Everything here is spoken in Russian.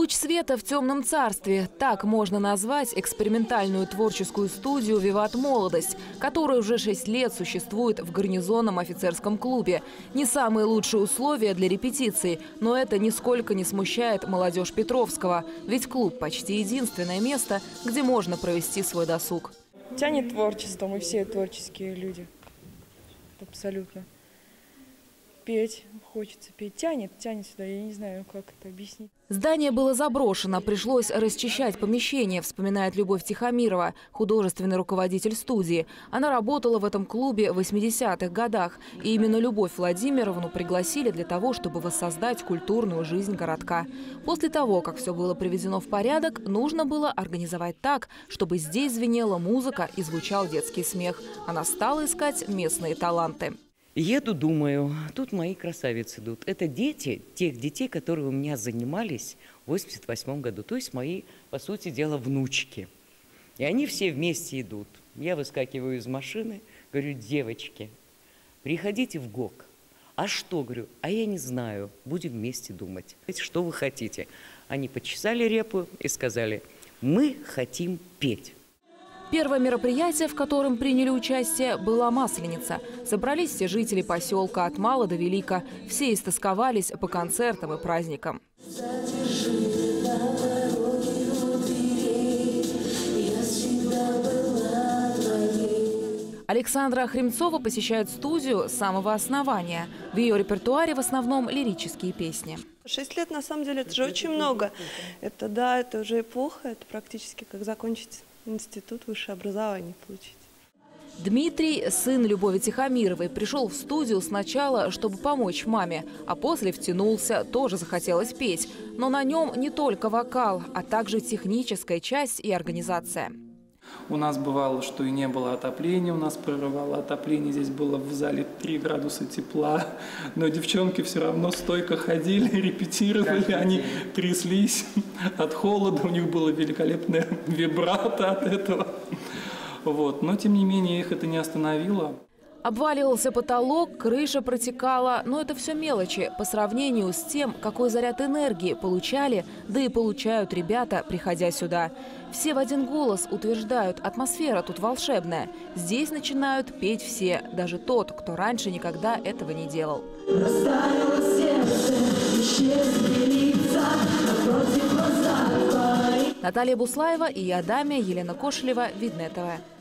Луч света в темном царстве. Так можно назвать экспериментальную творческую студию «Виват Молодость», которая уже 6 лет существует в гарнизонном офицерском клубе. Не самые лучшие условия для репетиций, но это нисколько не смущает молодежь Петровского. Ведь клуб почти единственное место, где можно провести свой досуг. Тянет творчеством, и все творческие люди. Абсолютно. Петь хочется, петь. Тянет сюда, я не знаю, как это объяснить. Здание было заброшено, пришлось расчищать помещение, вспоминает Любовь Тихомирова, художественный руководитель студии. Она работала в этом клубе в 80-х годах. И именно Любовь Владимировну пригласили для того, чтобы воссоздать культурную жизнь городка. После того, как все было приведено в порядок, нужно было организовать так, чтобы здесь звенела музыка и звучал детский смех. Она стала искать местные таланты. Еду, думаю, тут мои красавицы идут. Это дети, тех детей, которые у меня занимались в 88 году. То есть мои, по сути дела, внучки. И они все вместе идут. Я выскакиваю из машины, говорю: девочки, приходите в ГОК. А что, говорю, а я не знаю, будем вместе думать. Что вы хотите? Они почесали репу и сказали: мы хотим петь. Первое мероприятие, в котором приняли участие, была Масленица. Собрались все жители поселка от мала до велика. Все истосковались по концертам и праздникам. Александра Хремцова посещает студию с самого основания. В ее репертуаре в основном лирические песни. 6 лет, на самом деле, это же очень много. Это уже эпоха, это практически как закончить институт, высшее образование получить. Дмитрий, сын Любови Тихомировой, пришел в студию сначала, чтобы помочь маме, а после втянулся, тоже захотелось петь. Но на нем не только вокал, а также техническая часть и организация. У нас бывало, что и не было отопления, у нас прорывало отопление, здесь было в зале 3 градуса тепла, но девчонки все равно стойко ходили, репетировали, они тряслись от холода, у них было великолепное вибрато от этого. Вот. Но, тем не менее, их это не остановило. Обваливался потолок, крыша протекала, но это все мелочи по сравнению с тем, какой заряд энергии получали, да и получают ребята, приходя сюда. Все в один голос утверждают: атмосфера тут волшебная. Здесь начинают петь все, даже тот, кто раньше никогда этого не делал. Наталья Буслаева и Адамия, Елена Кошелева, Видное ТВ.